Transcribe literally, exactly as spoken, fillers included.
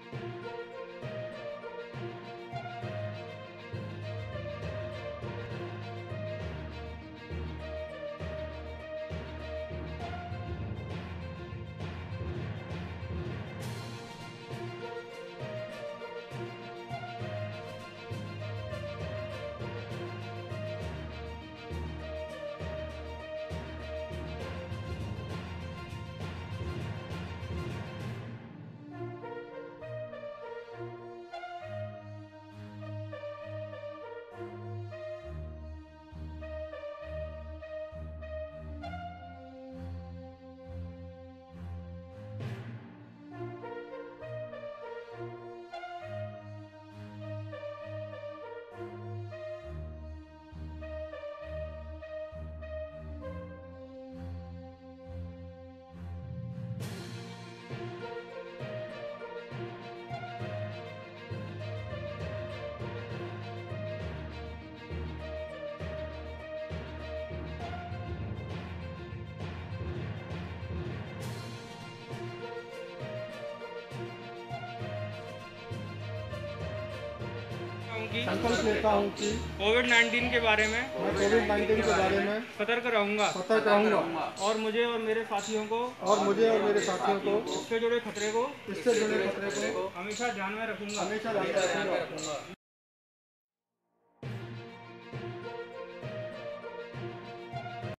संकल्प लेता हूँ कि कोविड नाइन्टीन के बारे में मैं कोविड नाइन्टीन के बारे में सतर्क रहूंगा सतर्क रहूंगा और मुझे और मेरे साथियों को और मुझे और मेरे साथियों को इससे जुड़े खतरे को इससे जुड़े खतरे को हमेशा ध्यान में रखूंगा हमेशा ध्यान में रखूंगा।